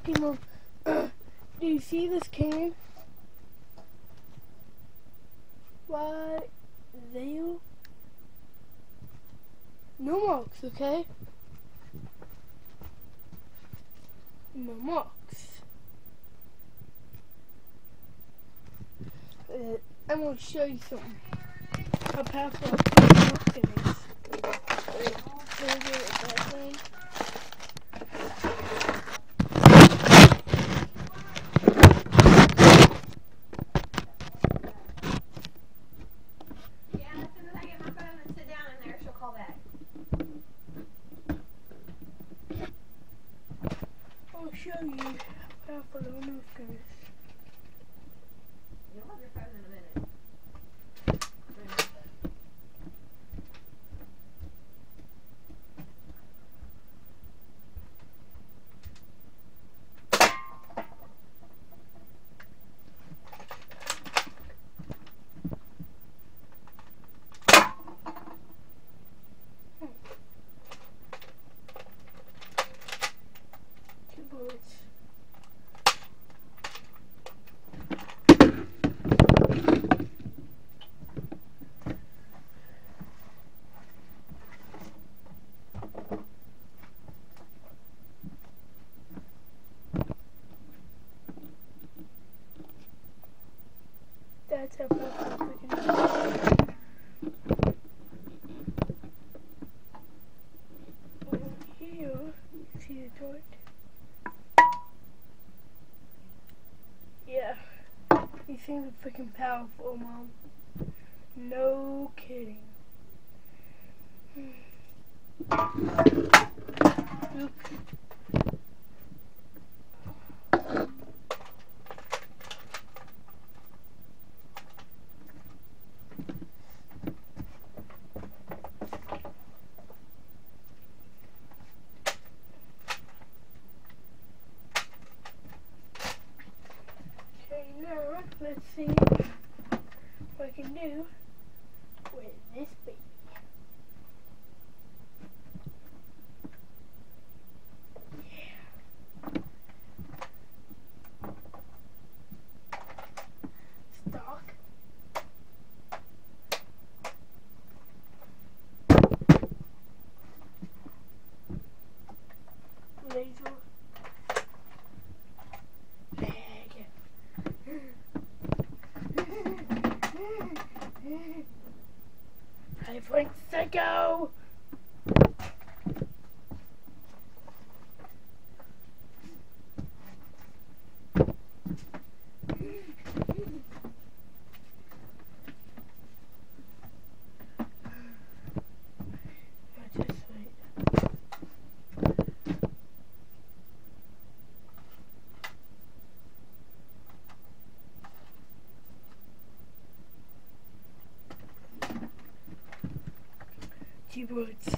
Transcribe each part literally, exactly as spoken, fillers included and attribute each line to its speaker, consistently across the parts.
Speaker 1: Okay, Mom. Do you see this can? Why, there? No marks, okay? No marks. Uh, I'm going to show you something. How powerful a mark it is. Wait, can I get it back in? I'll show you how powerful the mark is.
Speaker 2: You'll have your phone in a minute.
Speaker 1: Two bullets. That's how powerful we can do. Over here, see the joint? Yeah. These things are freaking powerful, Mom. No kidding. Oops. Okay, now let's see what I can do with this baby. Yeah. Stock. Laser. Five points to go. Just wait. Keyboards.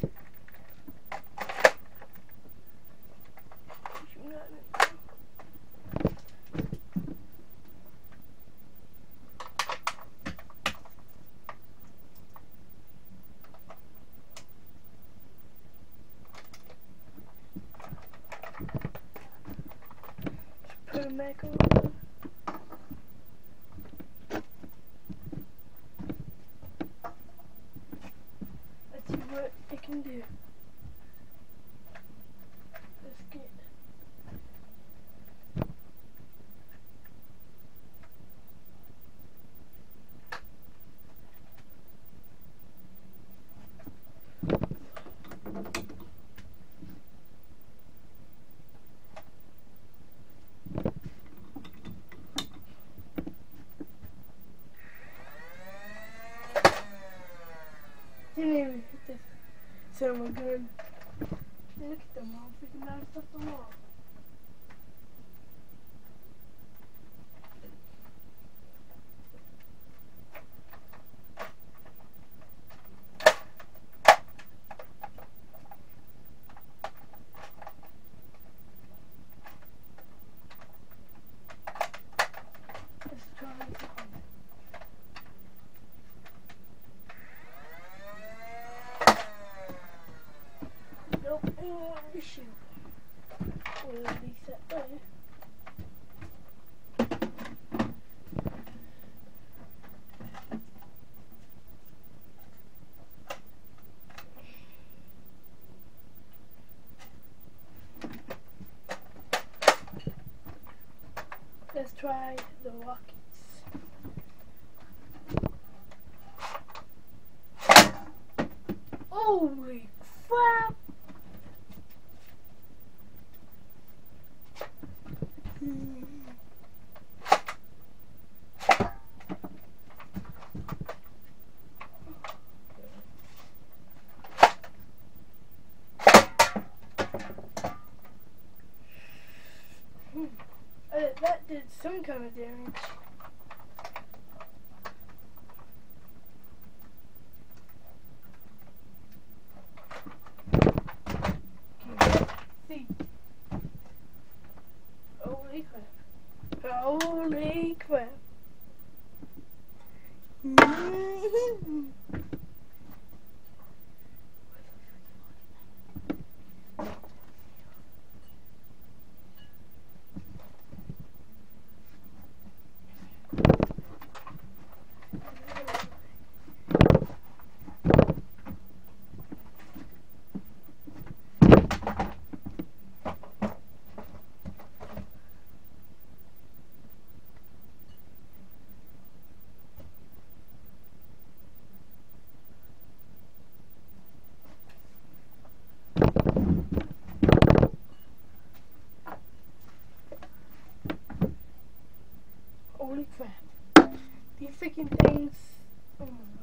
Speaker 1: Put them back on. Let's see what it can do. Let's get. Didn't even hit this. So we're good. Look at them all freaking nice off the wall. Let's try it again. Nope, I don't want to shoot. We'll release that way. try the rockets. Holy crap! Uh, that did some kind of damage. See. Holy crap. Holy crap. Holy crap. These freaking things. Oh my